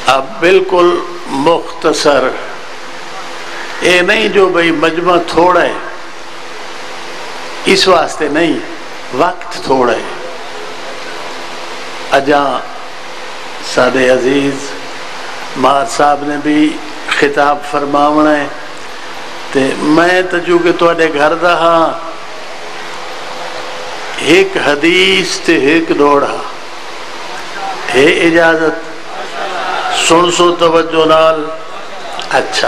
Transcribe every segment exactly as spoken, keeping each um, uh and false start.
اب بالکل مختصر، اے نہیں جو بھئی مجمع تھوڑا ہے، اس واسطے نہیں، وقت تھوڑا ہے۔ اجاں سادے عزیز مار صاحب نے بھی خطاب فرماونا ہے، تے میں تو چونکہ تواڈے گھر دا ہاں، ایک حدیث تے ایک دوڑا ہے اجازت سن سو توجہ نال؟ اچھا،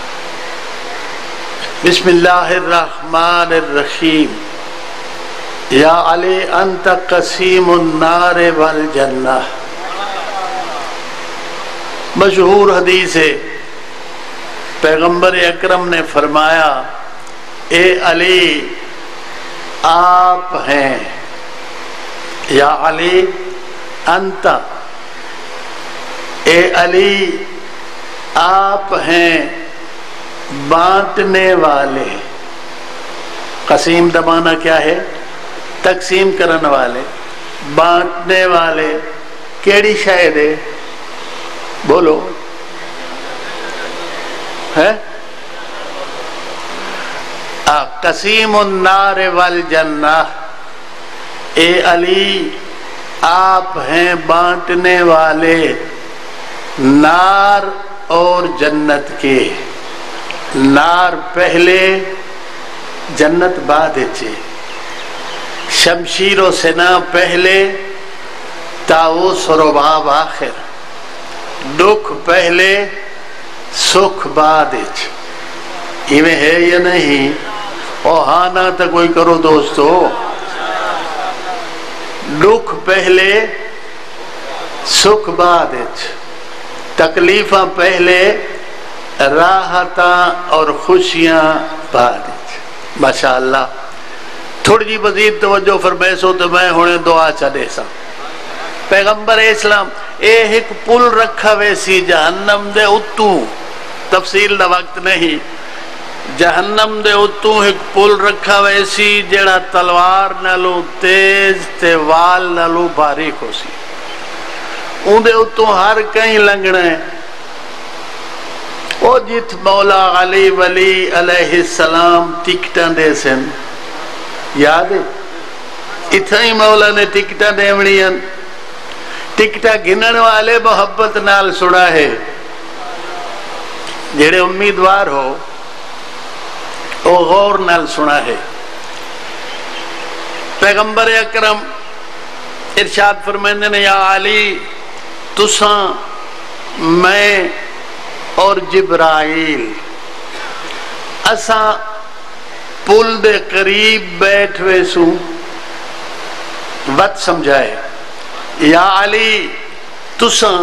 بسم اللہ الرحمن الرحیم۔ یا علی انت قسیم النار والجنہ، مشہور حدیث ہے، پیغمبر اکرم نے فرمایا اے علی آپ ہیں، یا علی انت، اے علی آپ ہیں بانٹنے والے۔ قسیم دمانا کیا ہے؟ تقسیم کرنے والے، بانٹنے والے۔ کیڑی شاید ہے؟ بولو ہے؟ قسیم النار والجنہ، اے علی آپ ہیں بانٹنے والے نار اور جنت کے۔ نار پہلے، جنت بعد چے، شمشیر و سنا پہلے، طاؤس و رباب آخر، دکھ پہلے سکھ بعد چ۔ ایویں ہے یا نہیں؟ او ہاں نہ تو کوئی کرو دوستو۔ دکھ پہلے سکھ بعد چ، تکلیفاں پہلے راحتاں اور خوشیاں بعد چ۔ ماشاءاللہ، تھوڑی جی مزید توجہ فرمیسو تو میں ہونے دعا چلے سا۔ پیغمبر اسلام اے ایک پل رکھا ویسی جہنم دے اتوں، تفصیل دا وقت نہیں، جہنم دے اتوں ایک پل رکھا ویسی جڑا تلوار نالو تیز تے وال نالو باریک ہو سی، اون دے اتوں ہر کہیں لنگنا ہے۔ او جت مولا علی ولی علیہ السلام ٹکٹاں دے سن، یاد ہے؟ اتھا ہی مولا نے ٹکٹاں دیونیاں، ٹکٹاں گنن والے محبت نال سنا ہے، جڑے امیدوار ہو او غور نال سنا ہے۔ پیغمبر اکرم ارشاد فرمائندے نے یا علی تساں میں اور جبرائیل اساں پل دے قریب بیٹھوے سوں، وقت سمجھائے، یا علی تساں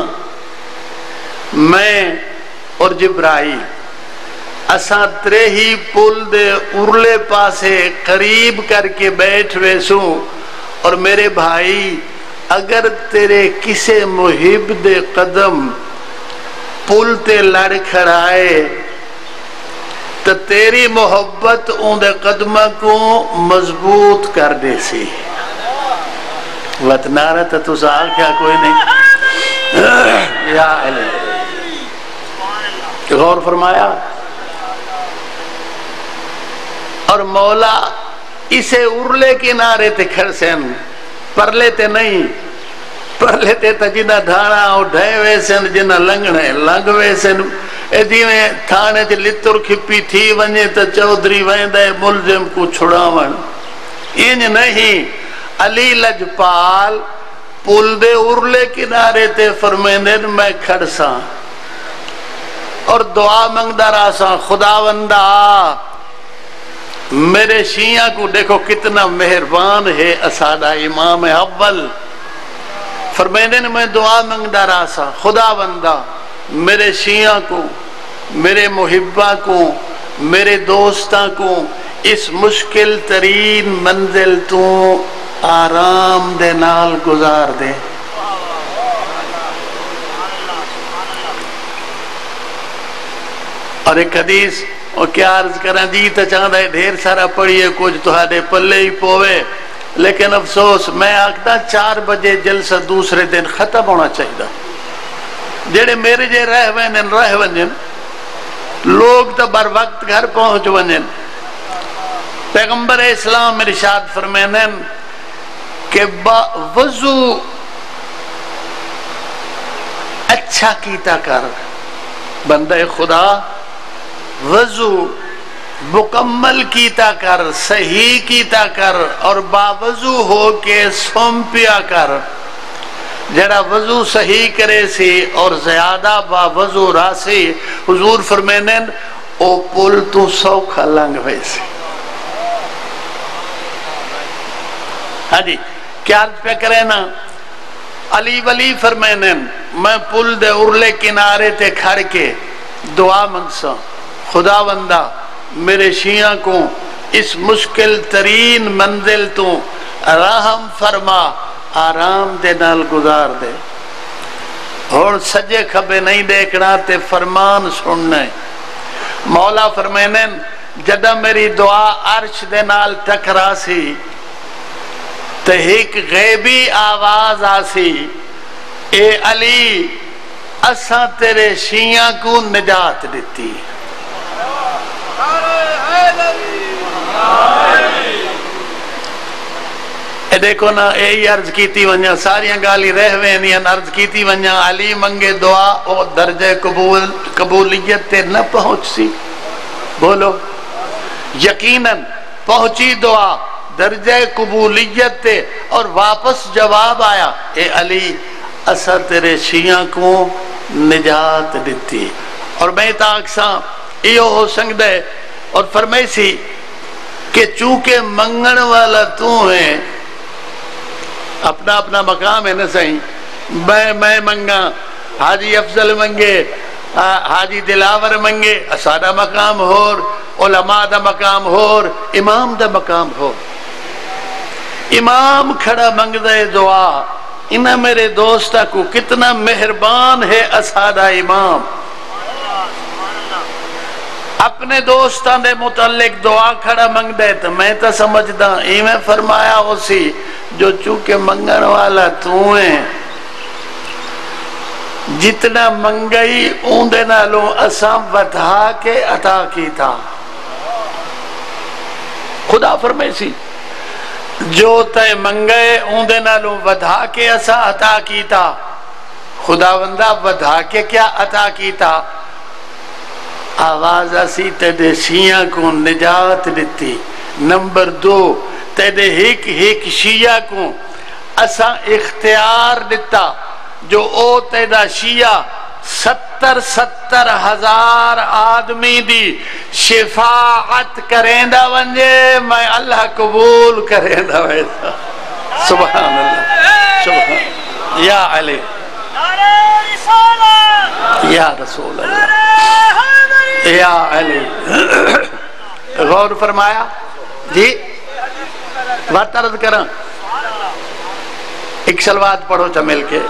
میں اور جبرائیل اساں ترے ہی پل دے ارلے پاسے قریب کر کے بیٹھوے سوں، اور میرے بھائی اگر تیرے کسے محب دے قدم پل تے لڑ کھڑائے تو تیری محبت ان دے قدمہ کو مضبوط کر دے سی۔ وطنارہ تو تو سا کیا کوئی نہیں؟ یا علی غور فرمایا۔ اور مولا اسے ارلے کنارے تے کھڑ سن، پرلے تے نہیں، پرلے تے تا جنہ دھانا اور ڈھائے ویسن، جنہ لنگنے لنگ ویسن، اے دیویں تھانے تے لتر کھپی تھی ونجے تا چودری ویندے ملزم کو چھڑاون، انج نہیں۔ علی لجپال پل دے ارلے کنارے تے فرمیندن میں کھڑ ساں اور دعا منگدہ راساں، خداوندہ میرے شیعہ کو دیکھو کتنا مہربان ہے اسادہ امام اول، فرمیندن میں دعا منگدہ راساں، خداوندہ میرے شیعہ کو، میرے محبہ کو، میرے دوستاں کو اس مشکل ترین منزل تو آرام دے نال گزار دے۔ اور ایک حدیث اور کیا عرض کریں جی تو چاہتا ہے ڈھیر سارا پڑھیے کچھ تہاڈے پلے ہی پوے، لیکن افسوس میں آکھتا چار بجے جلسہ دوسرے دن ختم ہونا چاہیے، جڑے میرے جے رہ ونجن رہ ونجن لوگ تو بر وقت گھر پہنچ ونجن. پیغمبر اسلام ارشاد فرمائن کہ با وضو اچھا کیتا کر بندہ خدا، وضو مکمل کیتا کر، صحیح کیتا کر اور باوضو ہو کے سم پیا کر. جڑا وضو صحیح کرے سی اور زیادہ باوضو راسی، حضور فرمینن او پل تو سوکھا لنگ ویسی. ہاں جی کیا عرض پہ کرے نا، علی ولی فرمینن میں پل دے ارلے کنارے تے کھڑ کے دعا منگسا، خدا بندہ میرے شیعہ کو اس مشکل ترین منزل تو رحم فرما، آرام دے نال گزار دے. اور سجے کھبے نہیں دیکھنا تے فرمان سننا ہے. مولا فرمینن جدہ میری دعا عرش دے نال ٹکرا سی تے ایک غیبی آواز آسی، اے علی اساں تیرے شیعہ کو نجات دیتی. اے دیکھو نا اے عرض کیتی ونیا ساریاں گالی رہ وینیاں عرض کیتی ونیا علی منگے دعا او درجہ قبول قبولیت تے نہ پہنچ سی. بولو یقیناً پہنچی دعا درجہ قبولیت تے اور واپس جواب آیا، اے علی اسا تیرے شیعہ کو نجات دیتی. اور میں تاکساں ایو ہو سنگ دے اور فرمائی سی کہ چونکہ منگن والا تو ہے، اپنا اپنا مقام ہے نا صحیح. میں میں منگا، حاجی افضل منگے، حاجی دلاور منگے، اسادہ مقام ہور، علماء دا مقام ہور، امام دا مقام ہور. امام کھڑا منگ دے دعا، انہا میرے دوستہ کو کتنا مہربان ہے اسادہ امام. اپنے دوستان دے متعلق دعا کھڑا منگ دے تو میں تا سمجھدا ایمیں فرمایا ہو سی جو چونکہ منگن والا تو ہیں، جتنا منگئی اوندے نالوں اساں وٹھا کے عطا کی تھا. خدا فرمائے سی جو تے منگئے اوندے نالوں وٹھا کے اساں عطا کی تھا. خدا بندہ وٹھا کے کیا عطا کی تھا؟ آواز اسی تیرے شیعہ کو نجات دیتی. نمبر دو تیرے ایک ایک شیعہ کو اساں اختیار دیتا جو او تیرا شیعہ ستر ستر ہزار آدمی دی شفاعت کریں دا ونجے میں اللہ قبول کریں دا ویسا. سبحان اللہ سبحان یا علی یا رسول اللہ یا علی. غور فرمایا جی بات عرض کریں ایک سلوات پڑھو چا مل کے.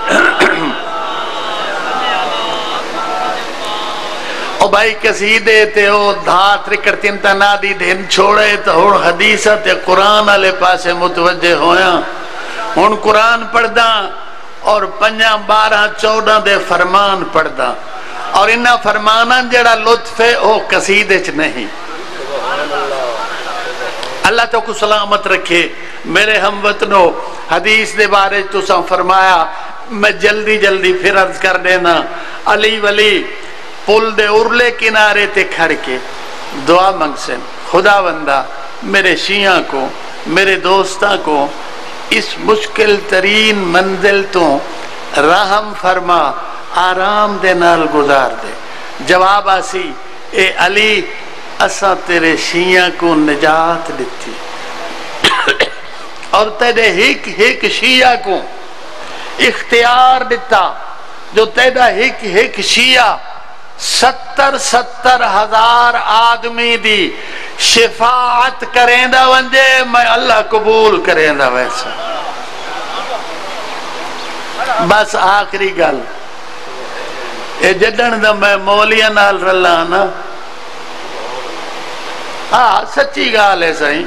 او بھائی قصیدے تے او دھات رکڑتین تا نادی دھن چھوڑے تا ہون حدیثہ تے قرآن علیہ پاسے متوجہ ہویا. ہون قرآن پڑھ دا اور پنجا بارہ چودہ دے فرمان پڑھ دا اور انہا فرمانا جڑا لطف ہے او قصیدے چ نہیں. اللہ تو کو سلامت رکھے. میرے ہم وطنوں حدیث دے بارے تو سا فرمایا میں جلدی جلدی پھر عرض کر دینا. علی ولی پل دے ارلے کنارے تے کھڑ کے دعا منگ سے، خدا بندہ میرے شیعہ کو میرے دوستہ کو اس مشکل ترین منزل تو رحم فرما، آرام دے نال گزار دے. جواب آسی اے علی اسا تیرے شیعہ کو نجات دیتی اور تیرے ایک ایک شیعہ کو اختیار دیتا جو تیرا ایک ایک شیعہ ستر ستر ہزار آدمی دی شفاعت کریں دا ونجے میں اللہ قبول کریں دا ویسا. بس آخری گل اے جدن دا میں مولیہ نال رلانا ہاں سچی گال ہے سائیں.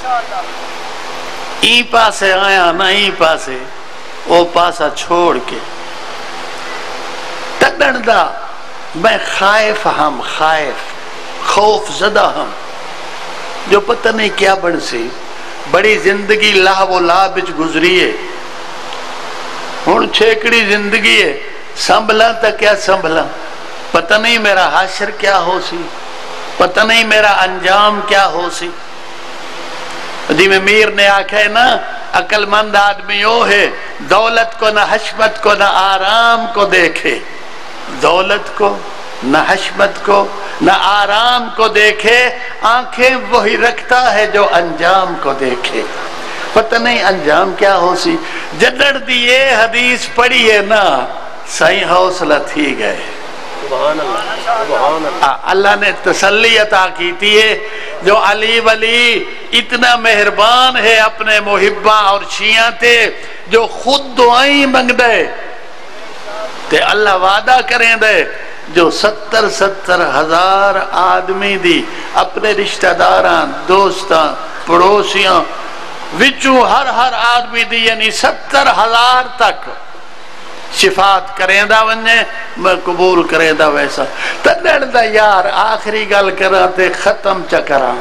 ای پاسے آیا نا ای پاسے او پاسا چھوڑ کے تک جدن دا میں خائف ہم خائف خوف زدہ ہم جو پتہ نہیں کیا بن سی بڑی زندگی لاہ و لاہ بچ گزری ہے ہون چھیکڑی زندگی ہے سنبھلا تا کیا سنبھلا پتہ نہیں میرا حاشر کیا ہو سی پتہ نہیں میرا انجام کیا ہو سی جی میں میر نے آکھا ہے نا عقل مند آدمی وہ ہے دولت کو نہ حشمت کو نہ آرام کو دیکھے دولت کو نہ حشمت کو نہ آرام کو دیکھے آنکھیں وہی رکھتا ہے جو انجام کو دیکھے پتہ نہیں انجام کیا ہو سی جدڑ دیئے حدیث پڑھی ہے نا سائیں حوصلہ تھی گئے سبحان اللہ سبحان اللہ اللہ نے تسلی عطا کی تھی ہے جو علی ولی اتنا مہربان ہے اپنے محبہ اور شیعہ تھے جو خود دعائیں منگ دے تے اللہ وعدہ کریں دے جو ستر ستر ہزار آدمی دی اپنے رشتہ داران دوستان پڑوسیاں وچوں ہر ہر آدمی دی یعنی ستر ہزار تک شفاعت کریں دا ونجے میں قبول کریں دا ویسا تنڑ دا یار آخری گل کرا تے ختم چکرا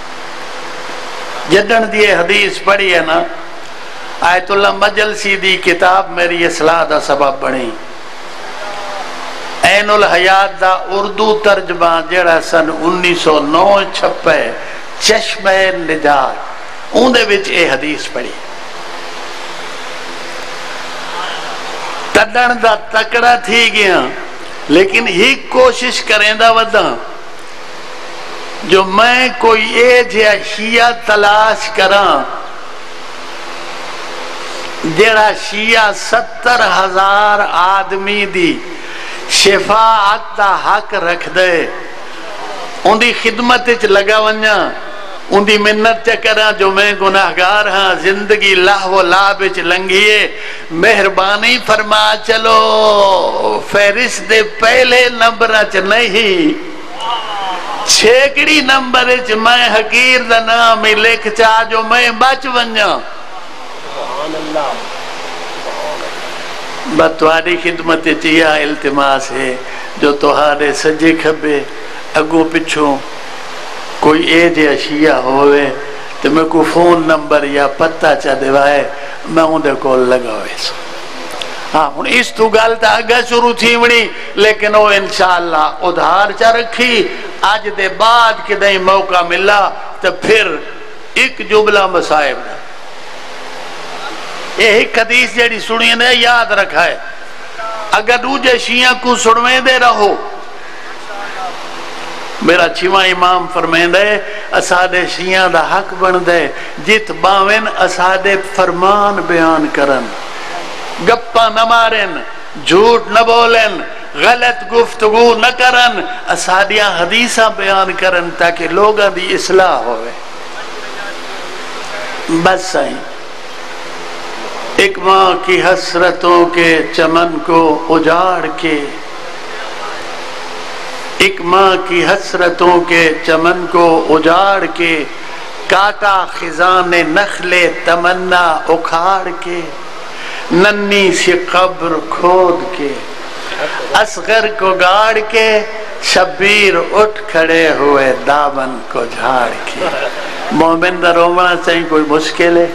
جدن دیئے حدیث پڑھی ہے نا آیت اللہ مجلسی دی کتاب میری اصلاح دا سبب بنی عین الحیات دا اردو ترجمہ جڑا سن انیس سو نو چھپے چشمہ نجات اون دے وچ اے حدیث پڑھی تڈن دا تکڑا تھی گیا لیکن ہی کوشش کریں دا ودا جو میں کوئی اے جیا شیعہ تلاش کراں جڑا شیعہ ستر ہزار آدمی دی شفاعت دا حق رکھ دے ان دی خدمت اچ لگا ونجا ان دی منت چکراں جو میں گناہگار ہاں زندگی لاہ و لاب اچ لنگیے مہربانی فرما چلو فہرست دے پہلے نمبر اچ نہیں چھیکڑی نمبر اچ میں حقیر دا نام ہی لکھ چاہ جو میں بچ ونجا سبحان اللہ بطواری خدمت چیا التماس ہے جو تہارے سجے کھبے اگو پچھوں کوئی اے جے اشیاء ہوئے تو میں کو فون نمبر یا پتہ چاہ دیوائے میں ان دے کول لگا ہوئے سو ہاں ان اس تو گالتا اگا شروع تھی مڑی لیکن وہ انشاءاللہ ادھار چاہ رکھی آج دے بعد کے دیں موقع ملا تو پھر ایک جملہ مسائب دا ایک حدیث جیڑی سنی نے یاد رکھا ہے اگر دوجہ شیعہ کو سنویں دے رہو میرا چھواں امام فرمین دے اسادے شیعہ دا حق بن دے جت باوین اسادے فرمان بیان کرن گپا نہ مارن جھوٹ نہ بولن غلط گفتگو نہ کرن اسادیاں حدیثہ بیان کرن تاکہ لوگاں دی اصلاح ہوئے بس سائیں ایک ماں کی حسرتوں کے چمن کو اجاڑ کے ایک ماں کی حسرتوں کے چمن کو اجاڑ کے کاٹا خزان نخل تمنا اکھاڑ کے ننی سی قبر کھود کے اصغر کو گاڑ کے شبیر اٹھ کھڑے ہوئے دامن کو جھاڑ کے مومن دا رومنا چاہیے کوئی مشکل ہے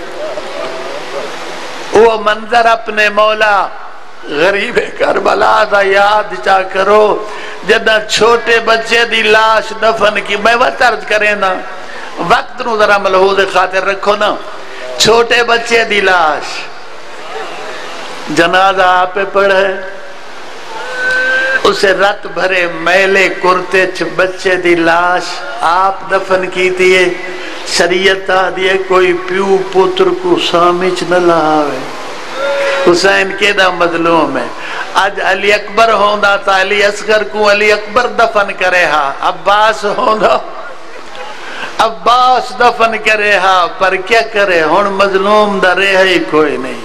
وہ منظر اپنے مولا غریب کربلا دا یاد چاہ کرو جدہ چھوٹے بچے دی لاش دفن کی میں وہ طرز کریں نا وقت نو ذرا ملحوظ خاطر رکھو نا چھوٹے بچے دی لاش جنازہ آپ پڑھے اسے رت بھرے میلے کرتے چھ بچے دی لاش آپ دفن کی تیے شریعت دیئے کوئی پیو پتر کو سامچ نہ لاوے حسین کے دا مظلوم ہے آج علی اکبر ہوندا تا علی اصغر کو علی اکبر دفن کرے ہاں عباس ہوندا عباس دفن کرے ہاں پر کیا کرے ہون مظلوم دا رہے ہی کوئی نہیں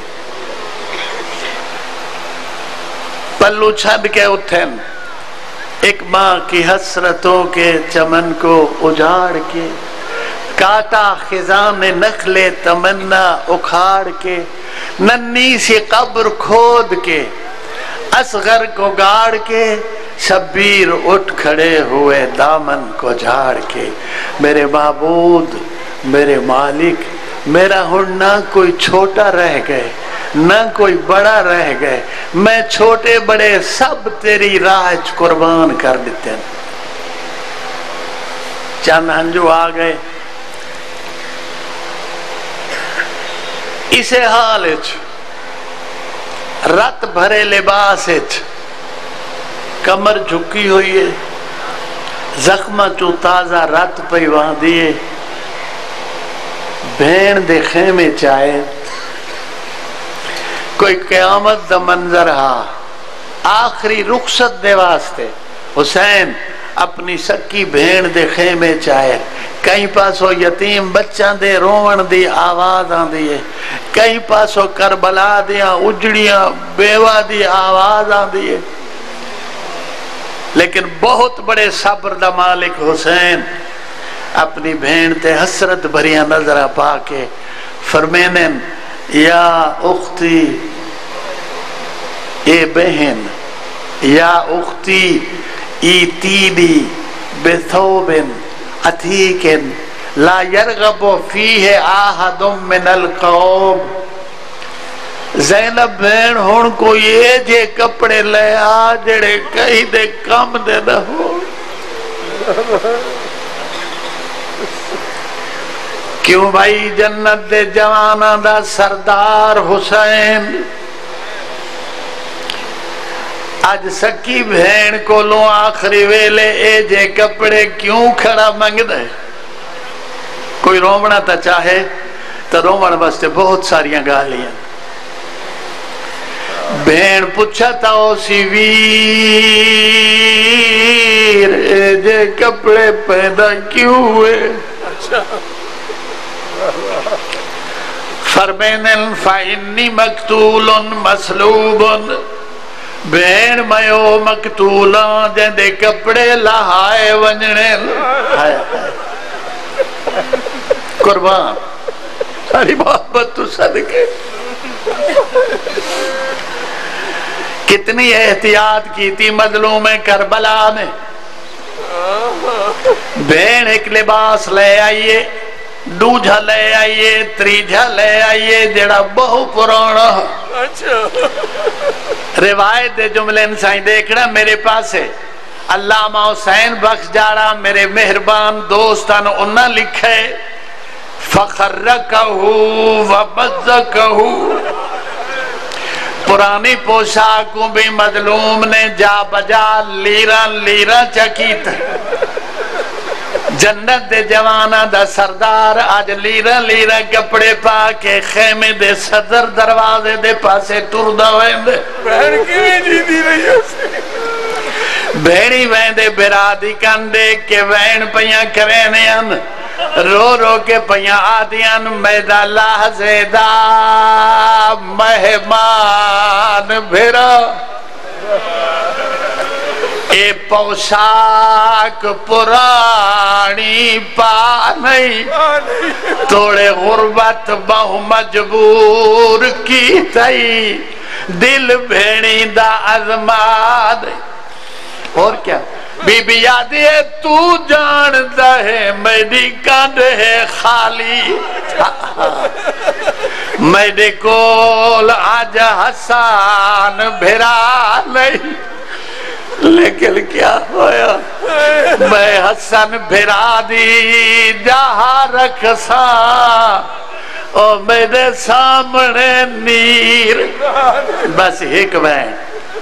پلو چھڑ کے اٹھن ایک ماں کی حسرتوں کے چمن کو اجاڑ کے کاٹا خزان نخل تمنا اکھاڑ کے ننی سی قبر کھود کے اصغر کو گاڑ کے شبیر اٹھ کھڑے ہوئے دامن کو جھاڑ کے، میرے معبود میرے مالک، میرا ہن نہ کوئی چھوٹا رہ گئے نہ کوئی بڑا رہ گئے، میں چھوٹے بڑے سب تیری راہ چ قربان کر دیتے ہیں۔ چند ہنجو آ گئے اسے حال چ، رت بھرے لباس چ، کمر جھکی ہوئی ہے، زخمہ چو تازہ رت پہ وہاں دیے، بھین دے خیمے چائے، کوئی قیامت دا منظر ہا، آخری رخصت دے واسطے حسین اپنی سکی بھین دے خیمے چائے، کہیں پاسو یتیم بچہ دے روون دی آواز آن دیئے، کہیں پاسو کربلا دیا اجڑیاں بیوہ دی آواز آن دیئے، لیکن بہت بڑے صبر دا مالک حسین اپنی بھین تے حسرت بھریاں نظرہ پا کے فرمینن، یا اختی اے بہن، یا اختی ایتینی بثوبن عتیقن لا یرغب فیہ آہد من القوم، زینب بہن ہون کو یہ جے کپڑے لے آ جڑے کہیں دے کم دے نہ ہو، کیوں بھائی جنت دے جوانہ دا سردار حسین آج سکی بہن کو لوں آخری ویلے اے جے کپڑے کیوں کھڑا منگ دے؟ کوئی رومنا تا چاہے تو رومن بستے بہت ساریاں گالیاں، بہن پوچھا تا او سی ویر اے جے کپڑے پیدا کیوں ہوئے؟ فرمینن فَإِنِّي مَقْتُولٌ مَسْلُوبٌ، بہن میو مقتولاں جن دے کپڑے لہائے ونجنے، قربان ساری محبت تو صدقے، کتنی احتیاط کی تھی مظلوم کربلا نے، بہن ایک لباس لے آئیے، دوجھا لے آئیے، تریجھا لے آئیے، جڑا بہو پرانا روایت دے جملے انسانی دیکھنا میرے پاس ہے، علامہ حسین بخش جاڑا میرے مہربان دوستان انہا لکھے فخرکہو وبزکہو، پرانی پوشاکوں بھی مظلوم نے جا بجا لیران لیران چکیت، جنت دے جوانہ دا سردار آج لیرہ لیرہ کپڑے پا کے خیمے دے صدر دروازے دے پاسے ٹردہ ویندے، بہن کیویں جی دی رہی ہے، بہنی ویندے برادی کندے کہ وین پیاں کرینے ان، رو رو کے پیاں آدیاں میدہ لحظے دا مہمان بھیرا، اے پوشاک پرانی پا نہیں، توڑے غربت بہو مجبور کی تئی، دل بھیڑی دا عظمات، اور کیا بی بی یادی ہے تو جانتا ہے میری کانڈ ہے خالی، میرے کول آج حسان بھرا نہیں، لیکن کیا ہویا میں حسن بھرا دی جہاں رکھسا اور میرے سامنے نیر، بس ایک بہن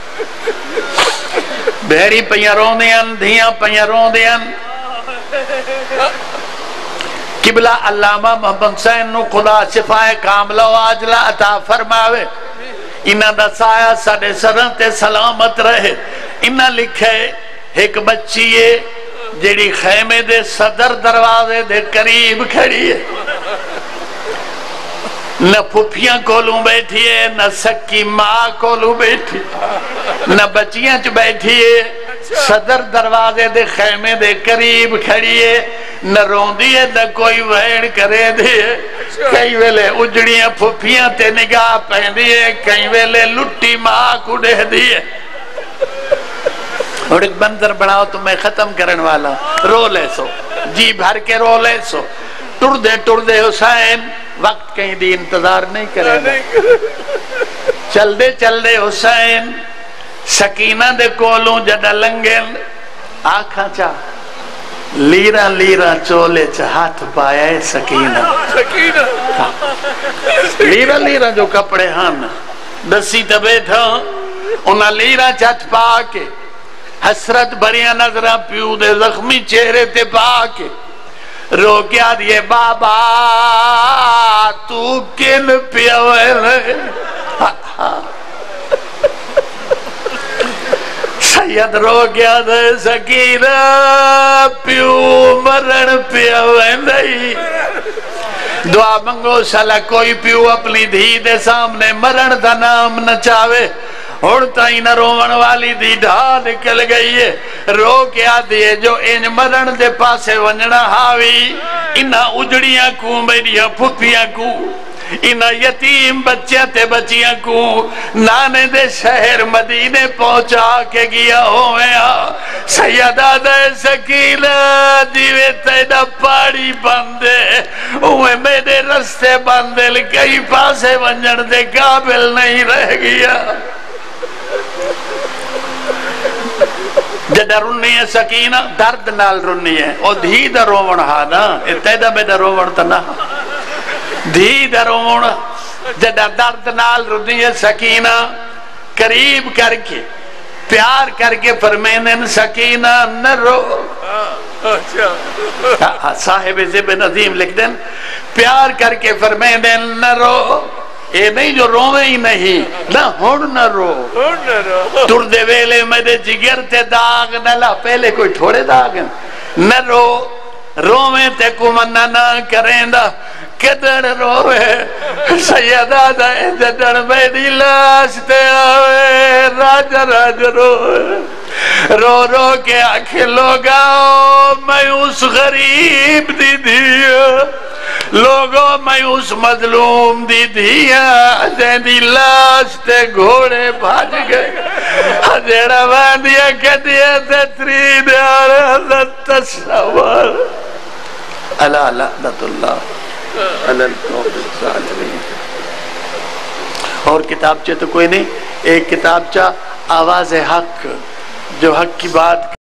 بہری پہیاں رون دیاں، دھیاں پہیاں رون دیاں، قبلہ علامہ محمد حسین نو خدا شفائے کاملہ و آجلہ عطا فرماوے، انہاں دا سایہ ساڑھے سرن تے سلامت رہے، انہاں لکھے ایک بچی ہے جیڑی خیمے دے صدر دروازے دے قریب کھڑی ہے، نہ پھپیاں کولوں بیٹھی ہے، نہ سکی ماں کولوں بیٹھی، نہ بچیاں چ بیٹھی ہے، صدر دروازے دے خیمے دے قریب کھڑی ہے، نہ روندی ہے نہ کوئی ویڑ کرے دے، کئی ویلے اجڑیاں پھپیاں تے نگاہ پہندی ہے، کئی ویلے لٹی ماں کو دے دی ہے، اور ایک منظر بناؤ تو میں ختم کرن والا رو لے سو جی بھر کے رو لے سو ٹر دے ٹر دے حسین وقت کہیں دی انتظار نہیں کرے گا چل دے چل دے حسین سکینہ دے کولوں جڑا لنگن آکھاں چا لیرا لیرا چولے چا ہاتھ پایا ہے سکینہ لیرا لیرا جو کپڑے ہاں دسی تے بیٹھا انہاں لیرا چت پا کے حسرت بھریاں نظرہ پیو دے زخمی چہرے تے پا کے رو کیا دیے بابا تو کن پیوے سید رو گیا دے سکینہ پیو مرن پیوے نہیں دعا منگو سالا کوئی پیو اپنی دھی دے سامنے مرن دا نام نہ چاہے اور تائیں نہ رومن والی دی ڈھا نکل گئی ہے رو کے آدھے جو ان مرن دے پاسے ونجنا ہاوی انہا اجڑیاں کو میریاں پھپیاں کو انہا یتیم بچیاں تے بچیاں کو نانے دے شہر مدینے پہنچا کے گیا ہویا سیدہ دے سکینہ دیوے تیدہ پاڑی بندے اوہ میرے رستے بندے کئی پاسے ونجن دے قابل نہیں رہ گیا جدہ رنی ہے سکینہ درد نال رنی ہے او دھی دا رومن ہا نا اتیدہ میں دا رومن تا نا دھی دا رومن جدہ درد نال رنی ہے سکینہ قریب کر کے پیار کر کے فرمینن سکینہ نہ رو صاحب زبن عظیم لکھ دیں پیار کر کے فرمینن نہ رو اے نہیں جو روے ہی نہیں نہ ہون نہ رو تر دے ویلے میرے جگر تے داغ نہ لا پہلے کوئی تھوڑے داغ نہ رو روے تے کو منہ نہ کریں دا کدر روے سیدہ دائیں جدر میری لاش تے آوے راج راج روے رو رو کے آنکھیں لوگاؤ میں اس غریب دی دیا لوگوں میں اس مظلوم دی دیا جن دی لاش تے گھوڑے بھاج گئے حجیڑا باندیا کٹیا تے تری دیار حضرت تصور اللہ لعنت اللہ اور کتاب چاہ تو کوئی نہیں ایک کتاب چاہ آواز حق جو حق کی بات